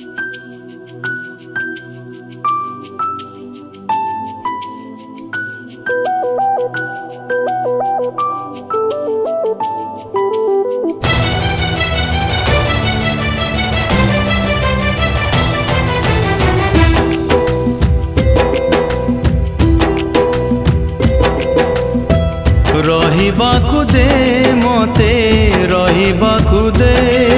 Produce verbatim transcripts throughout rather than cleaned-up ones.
रहिबाकु दे मते रहिबाकु दे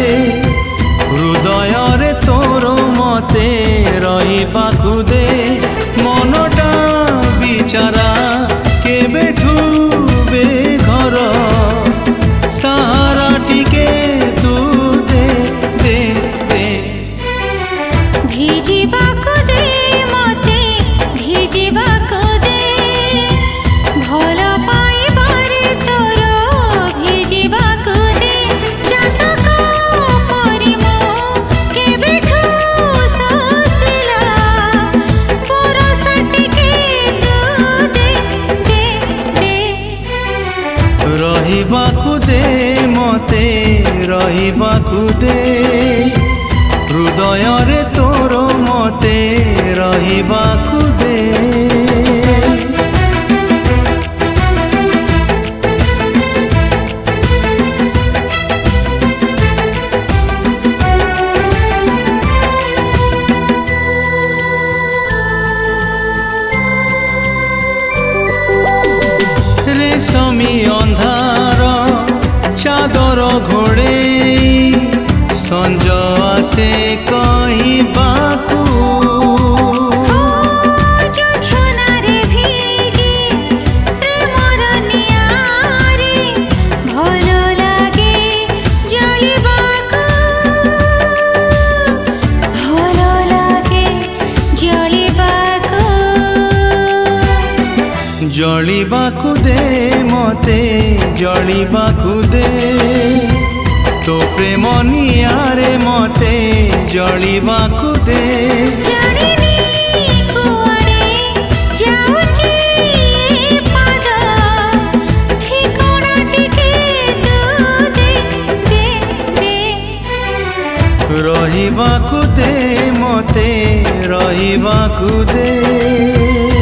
हृदय रे तोर मते रहिबाकु दे मनटा बिचारा केबेठू बेघर सहारा टिके तू दे दे दे भिजिबाकु दे मते भिजिबाकु दे भल पाइबारे तोर भिजिबाकु दे जातक परि मो केबेठू ससिला बरसा टिके तू दे दे दे रहिबाकु दे मते रहिबाकु दे हृदय रे तोर मते रहिबाकु दे रेशमी अंधार चादर घोड़े संज आसे कहबाकू जलिबाकु दे मते जलिबाकु दे तो प्रेम नियारे मते जलिबाकु दे जानिनी कुआडे जाउची पाद ठिकाना टिके तू दे दे दे रहिबाकु दे मते रहिबाकु दे।